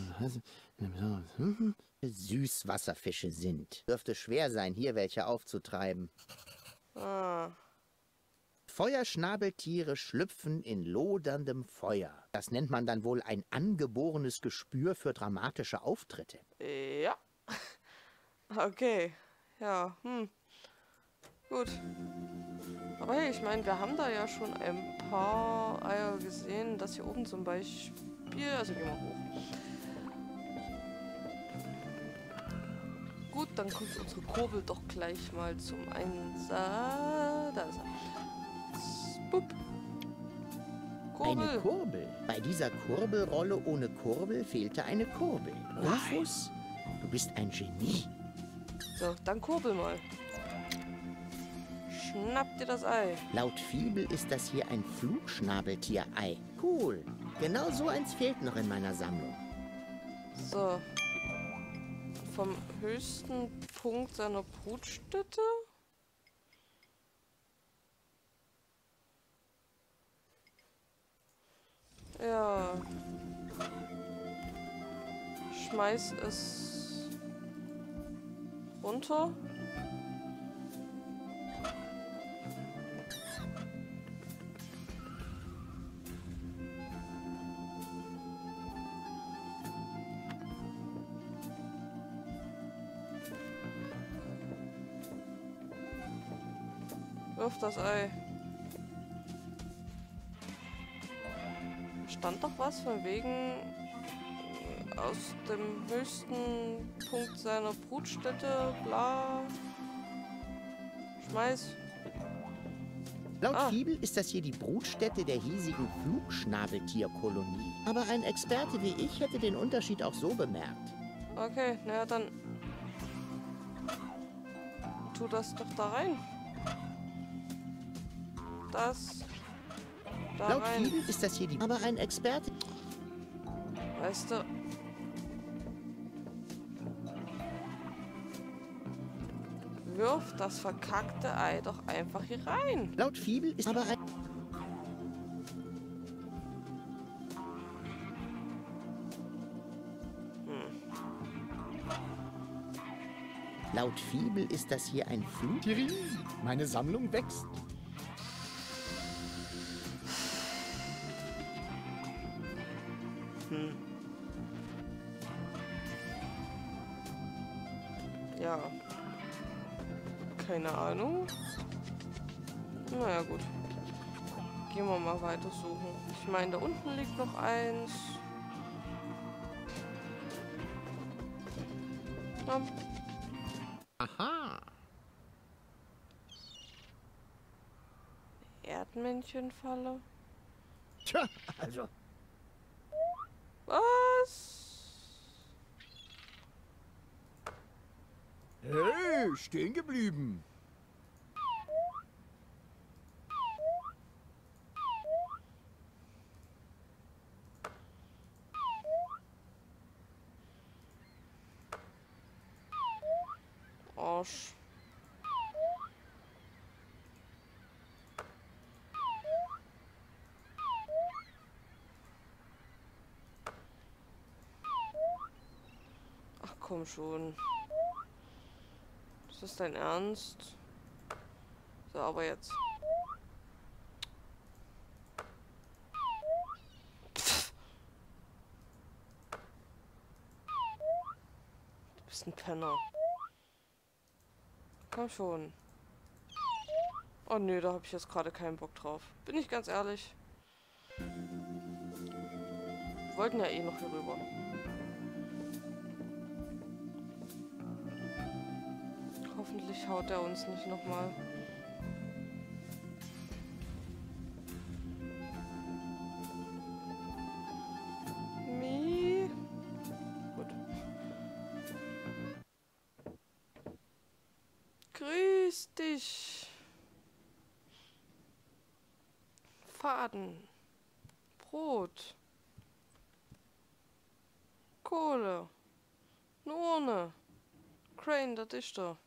Süßwasserfische sind. Dürfte schwer sein, hier welche aufzutreiben. Ah. Feuerschnabeltiere schlüpfen in loderndem Feuer. Das nennt man dann wohl ein angeborenes Gespür für dramatische Auftritte. Ja. Okay. Ja, hm. Gut. Aber hey, ich meine, wir haben da ja schon ein paar Eier gesehen. Das hier oben zum Beispiel. Also gehen wir hoch. Gut, dann kommt unsere Kurbel doch gleich mal zum Einsatz. Da ist er. Bup. Kurbel. Eine Kurbel. Bei dieser Kurbelrolle ohne Kurbel fehlte eine Kurbel. Rufus, du bist ein Genie. So, dann kurbel mal. Schnapp dir das Ei. Laut Fibel ist das hier ein Flugschnabeltier-Ei. Cool. Genau so eins fehlt noch in meiner Sammlung. So. Vom höchsten Punkt seiner Brutstätte? Ja. Schmeiß es runter. Wirf das Ei. Stand doch was von wegen äh, aus dem höchsten Punkt seiner Brutstätte, bla. Schmeiß. Laut Ah. Fibel ist das hier die Brutstätte der hiesigen Flugschnabeltierkolonie. Aber ein Experte wie ich hätte den Unterschied auch so bemerkt. Okay, naja, dann tu das doch da rein. Das da Laut rein. Fibel ist das hier die... Aber ein Experte... Weißt du... Wirf das verkackte Ei doch einfach hier rein. Laut Fibel ist aber ein... Laut Fibel ist das hier ein Flug... Meine Sammlung wächst. Hm. Ja. Keine Ahnung. Naja, gut. Gehen wir mal weiter suchen. Ich meine, da unten liegt noch eins. Ja. Aha. Erdmännchenfalle. Tja, also. Was? Hey, stehen geblieben. Arsch. Ach komm schon. Ist das dein Ernst? So, aber jetzt. Pff. Du bist ein Penner. Komm schon. Oh nö, da habe ich jetzt gerade keinen Bock drauf. Bin ich ganz ehrlich. Wir wollten ja eh noch hier rüber. Hoffentlich haut er uns nicht nochmal. Mi. Gut. Grüß dich. Faden. Brot. Kohle. Eine Urne. Crane, der Dichter.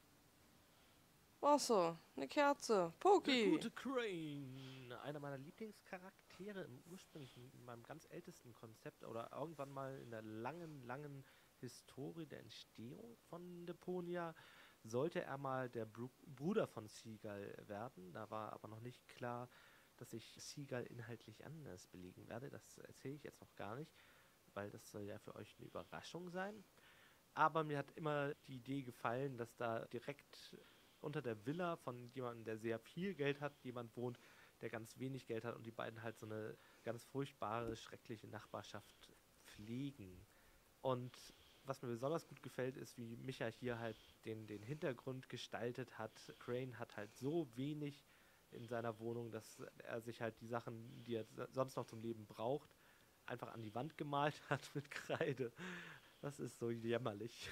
Wasser, eine Kerze, Der Poki. gute Crane, einer meiner Lieblingscharaktere im ursprünglichen, in meinem ganz ältesten Konzept oder irgendwann mal in der langen, langen Historie der Entstehung von Deponia, sollte er mal der Bru Bruder von Seagull werden. Da war aber noch nicht klar, dass ich Seagull inhaltlich anders belegen werde. Das erzähle ich jetzt noch gar nicht, weil das soll ja für euch eine Überraschung sein. Aber mir hat immer die Idee gefallen, dass da direkt unter der Villa von jemandem, der sehr viel Geld hat, jemand wohnt, der ganz wenig Geld hat und die beiden halt so eine ganz furchtbare, schreckliche Nachbarschaft pflegen. Und was mir besonders gut gefällt, ist, wie Micha hier halt den, den Hintergrund gestaltet hat. Crane hat halt so wenig in seiner Wohnung, dass er sich halt die Sachen, die er sonst noch zum Leben braucht, einfach an die Wand gemalt hat mit Kreide. Das ist so jämmerlich.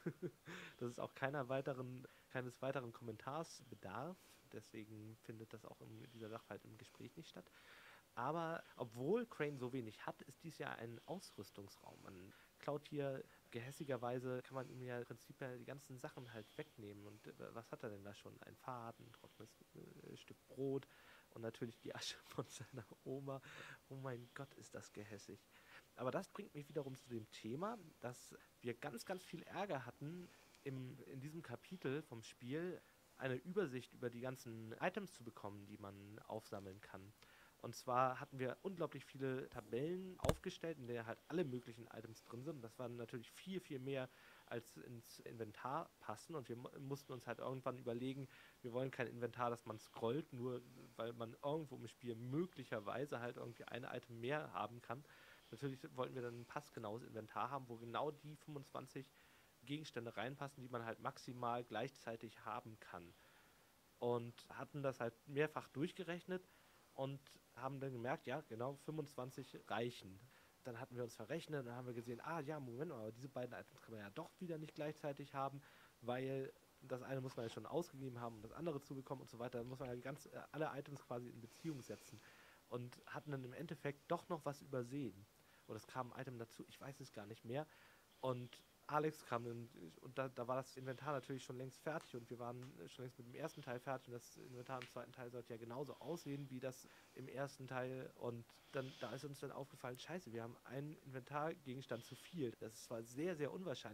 Das ist auch keiner weiteren, keines weiteren Kommentars bedarf. Deswegen findet das auch in dieser Sachverhalt im Gespräch nicht statt. Aber obwohl Crane so wenig hat, ist dies ja ein Ausrüstungsraum. Man klaut hier gehässigerweise, kann man ihm ja im Prinzip ja die ganzen Sachen halt wegnehmen. Und äh, was hat er denn da schon? Ein Faden, ein trockenes äh, Stück Brot und natürlich die Asche von seiner Oma. Oh mein Gott, ist das gehässig. Aber das bringt mich wiederum zu dem Thema, dass wir ganz, ganz viel Ärger hatten, im, in diesem Kapitel vom Spiel eine Übersicht über die ganzen Items zu bekommen, die man aufsammeln kann. Und zwar hatten wir unglaublich viele Tabellen aufgestellt, in der halt alle möglichen Items drin sind. Das waren natürlich viel, viel mehr, als ins Inventar passen. Und wir mussten uns halt irgendwann überlegen, wir wollen kein Inventar, das man scrollt, nur weil man irgendwo im Spiel möglicherweise halt irgendwie ein Item mehr haben kann. Natürlich wollten wir dann ein passgenaues Inventar haben, wo genau die fünfundzwanzig Gegenstände reinpassen, die man halt maximal gleichzeitig haben kann. Und hatten das halt mehrfach durchgerechnet und haben dann gemerkt, ja, genau, fünfundzwanzig reichen. Dann hatten wir uns verrechnet und dann haben wir gesehen, ah ja, Moment mal, aber diese beiden Items kann man ja doch wieder nicht gleichzeitig haben, weil das eine muss man ja schon ausgegeben haben, um das andere zu bekommen und so weiter. Da muss man ja ganz, alle Items quasi in Beziehung setzen. Und hatten dann im Endeffekt doch noch was übersehen. Oder es kam ein Item dazu, ich weiß es gar nicht mehr. Und Alex kam dann, und da, da war das Inventar natürlich schon längst fertig und wir waren schon längst mit dem ersten Teil fertig und das Inventar im zweiten Teil sollte ja genauso aussehen wie das im ersten Teil und dann da ist uns dann aufgefallen, scheiße, wir haben einen Inventargegenstand zu viel. Das ist zwar sehr, sehr unwahrscheinlich,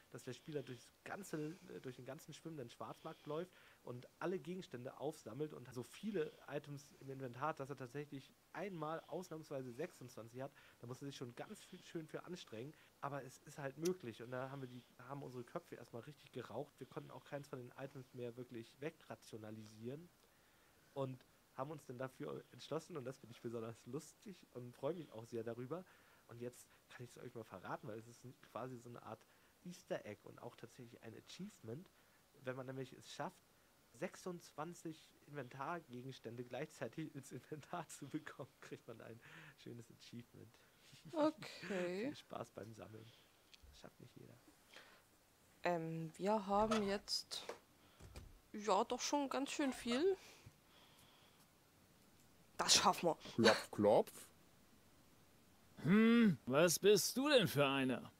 dass der Spieler durchs ganze, durch den ganzen schwimmenden Schwarzmarkt läuft und alle Gegenstände aufsammelt und so viele Items im Inventar hat, dass er tatsächlich einmal ausnahmsweise sechsundzwanzig hat. Da muss er sich schon ganz viel, schön für anstrengen, aber es ist halt möglich und da haben wir die, haben unsere Köpfe erstmal richtig geraucht. Wir konnten auch keins von den Items mehr wirklich wegrationalisieren und haben uns dann dafür entschlossen und das finde ich besonders lustig und freue mich auch sehr darüber. Und jetzt kann ich es euch mal verraten, weil es ist quasi so eine Art Easter Egg und auch tatsächlich ein Achievement. Wenn man nämlich es schafft, sechsundzwanzig Inventargegenstände gleichzeitig ins Inventar zu bekommen, kriegt man ein schönes Achievement. Okay. Viel Spaß beim Sammeln. Das schafft nicht jeder. Ähm, wir haben jetzt ja doch schon ganz schön viel. Das schaffen wir. Klopf, klopf. Hm, was bist du denn für einer?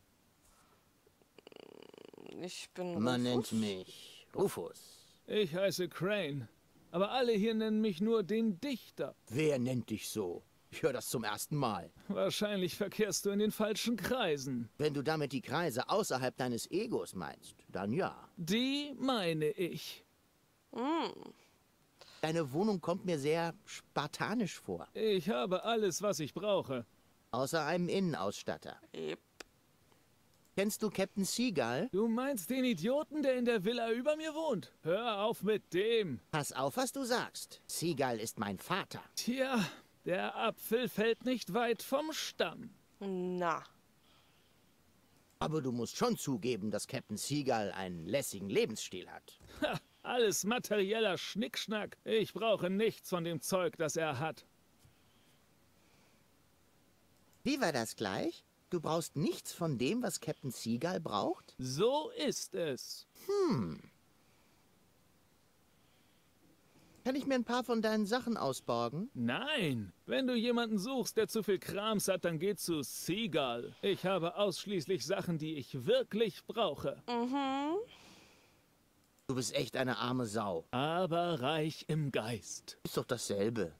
Ich bin Man Rufus. nennt mich Rufus. Ich heiße Crane, aber alle hier nennen mich nur den Dichter. Wer nennt dich so? Ich höre das zum ersten Mal. Wahrscheinlich verkehrst du in den falschen Kreisen. Wenn du damit die Kreise außerhalb deines Egos meinst, dann ja. Die meine ich. Deine Wohnung kommt mir sehr spartanisch vor. Ich habe alles, was ich brauche. Außer einem Innenausstatter. Yep. Kennst du Captain Seagull? Du meinst den Idioten, der in der Villa über mir wohnt? Hör auf mit dem. Pass auf, was du sagst. Seagull ist mein Vater. Tja, der Apfel fällt nicht weit vom Stamm. Na. Aber du musst schon zugeben, dass Captain Seagull einen lässigen Lebensstil hat. Ha, alles materieller Schnickschnack. Ich brauche nichts von dem Zeug, das er hat. Wie war das gleich? Du brauchst nichts von dem, was Captain Seagull braucht? So ist es. Kann ich mir ein paar von deinen Sachen ausborgen? Nein, wenn du jemanden suchst, der zu viel Krams hat, dann geh zu Seagull. Ich habe ausschließlich Sachen, die ich wirklich brauche. Du bist echt eine arme Sau. Aber reich im Geist. Ist doch dasselbe.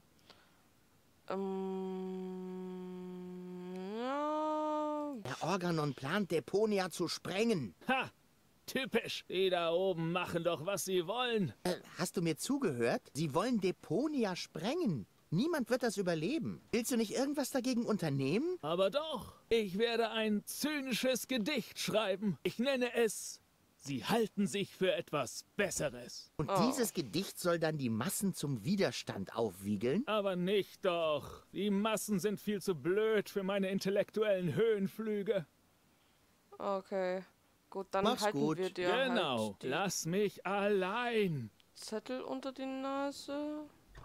Ähm, ja. Der Organon plant, Deponia zu sprengen. Ha! Typisch. Die da oben machen doch, was sie wollen. Äh, hast du mir zugehört? Sie wollen Deponia sprengen. Niemand wird das überleben. Willst du nicht irgendwas dagegen unternehmen? Aber doch. Ich werde ein zynisches Gedicht schreiben. Ich nenne es Sie halten sich für etwas Besseres. Und Oh. dieses Gedicht soll dann die Massen zum Widerstand aufwiegeln? Aber nicht doch. Die Massen sind viel zu blöd für meine intellektuellen Höhenflüge. Okay. Gut, dann Mach's halten gut. wir dir Genau. halt die Lass mich allein. Zettel unter die Nase.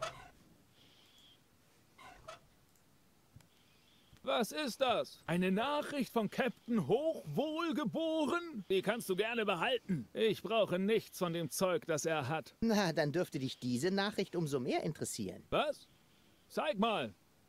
Was ist das? Eine Nachricht von Captain Hochwohlgeboren? Die kannst du gerne behalten. Ich brauche nichts von dem Zeug, das er hat. Na, dann dürfte dich diese Nachricht umso mehr interessieren. Was? Zeig mal.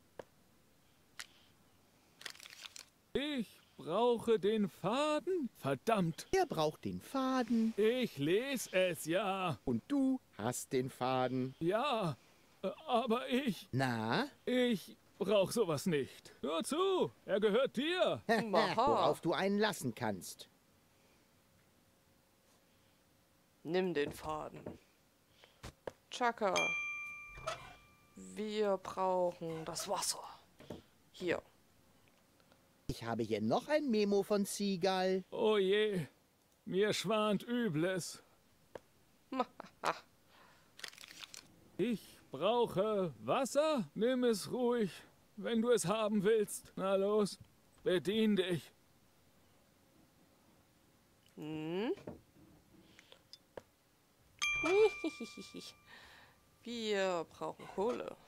Ich brauche den Faden? Verdammt. Er braucht den Faden Ich lese es ja. und du hast den Faden. Ja. äh, Aber ich... Na, Ich brauch sowas nicht. Hör zu. Er gehört dir. Aha. worauf du einen lassen kannst. Nimm den Faden. Chaka. Wir brauchen das Wasser. Hier. Ich habe hier noch ein Memo von Seagull. Oh je. Mir schwant Übles. Ich brauche Wasser? Nimm es ruhig, wenn du es haben willst. Na los, bedien dich. Hm? Wir brauchen Kohle.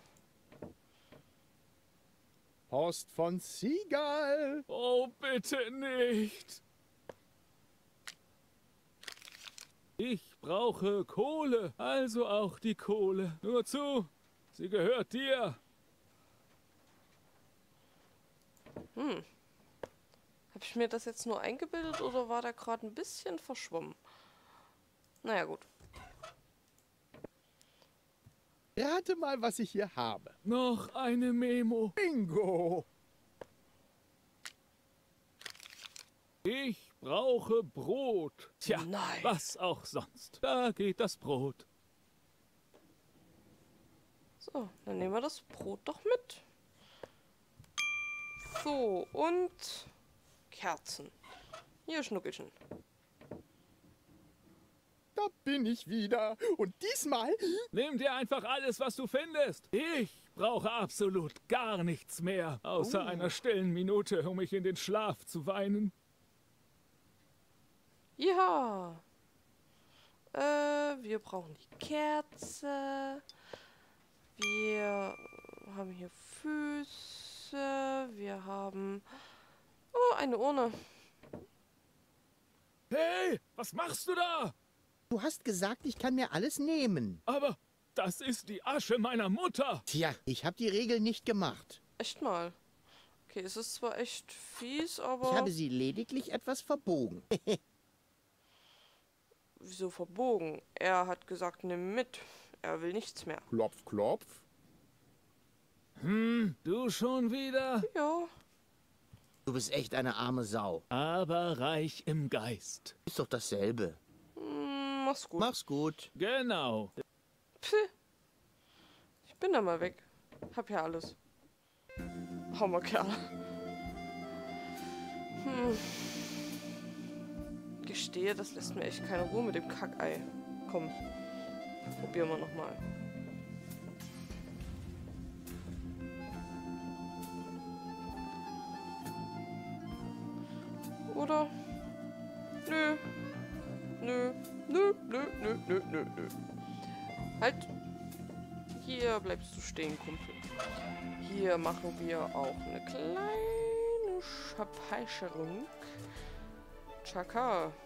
Post von Seagull. Oh, bitte nicht. Ich brauche Kohle, also auch die Kohle. Nur zu, sie gehört dir. Habe ich mir das jetzt nur eingebildet oder war da gerade ein bisschen verschwommen? Naja, gut. Rate mal, was ich hier habe. Noch eine Memo. Bingo. Ich brauche Brot. Tja, Nein. was auch sonst. Da geht das Brot. So, dann nehmen wir das Brot doch mit. So, und Kerzen. Hier, Schnuckelchen. Da bin ich wieder. Und diesmal... Nimm dir einfach alles, was du findest. Ich brauche absolut gar nichts mehr, außer Oh. einer stillen Minute, um mich in den Schlaf zu weinen. Ja. Äh, wir brauchen die Kerze. Wir haben hier Füße. Wir haben... Oh, eine Urne. Hey, was machst du da? Du hast gesagt, ich kann mir alles nehmen. Aber das ist die Asche meiner Mutter. Tja, ich habe die Regel nicht gemacht. Echt mal. Okay, es ist zwar echt fies, aber... Ich habe sie lediglich etwas verbogen. Wieso verbogen? Er hat gesagt, nimm mit. Er will nichts mehr. Klopf, klopf. Hm, du schon wieder? Ja. Du bist echt eine arme Sau. Aber reich im Geist. Ist doch dasselbe. Hm, mach's gut. Mach's gut. Genau. Pff. Ich bin da mal weg. Hab ja alles. Hammer Kerl. Hm. Gestehe, das lässt mir echt keine Ruhe mit dem Kackei. Komm. Probieren wir nochmal. Oder? Nö. Nö. Nö, nö, nö, nö, nö, nö. Halt. Hier bleibst du stehen, Kumpel. Hier machen wir auch eine kleine Verpeicherung. Chaka.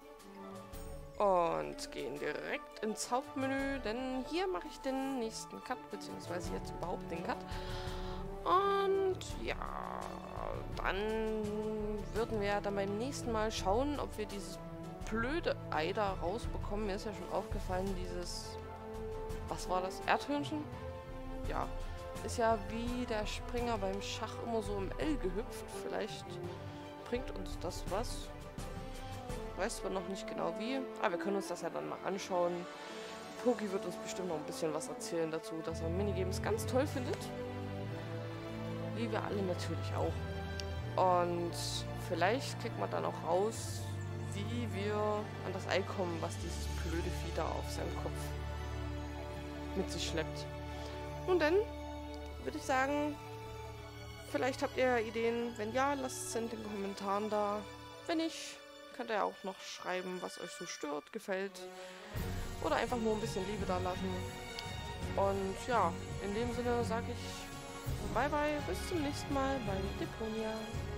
Und gehen direkt ins Hauptmenü, denn hier mache ich den nächsten Cut, beziehungsweise jetzt überhaupt den Cut. Und ja, dann würden wir dann beim nächsten Mal schauen, ob wir dieses blöde Ei da rausbekommen. Mir ist ja schon aufgefallen, dieses, was war das, Erdhörnchen? Ja, ist ja wie der Springer beim Schach immer so im L gehüpft. Vielleicht bringt uns das was. Weiß zwar noch nicht genau wie, aber wir können uns das ja dann mal anschauen. Poki wird uns bestimmt noch ein bisschen was erzählen dazu, dass er Minigames ganz toll findet. Wie wir alle natürlich auch. Und vielleicht kriegt man dann auch raus, wie wir an das Ei kommen, was dieses blöde Vieh da auf seinem Kopf mit sich schleppt. Und dann würde ich sagen, vielleicht habt ihr Ideen. Wenn ja, lasst es in den Kommentaren da. Wenn nicht, könnt ihr auch noch schreiben, was euch so stört, gefällt. Oder einfach nur ein bisschen Liebe da lassen. Und ja, in dem Sinne sage ich bye bye, bis zum nächsten Mal bei Deponia.